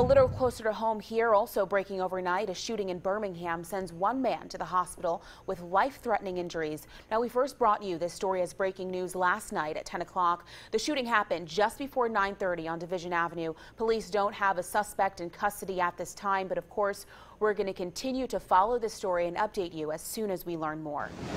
little closer to home here, also breaking overnight, a shooting in Birmingham sends one man to the hospital with life-threatening injuries. Now, we first brought you this story as breaking news last night at 10 o'clock. The shooting happened just before 9:30 on Division Avenue. Police don't have a suspect in custody at this time, but of course, we're going to continue to follow this story and update you as soon as we learn more.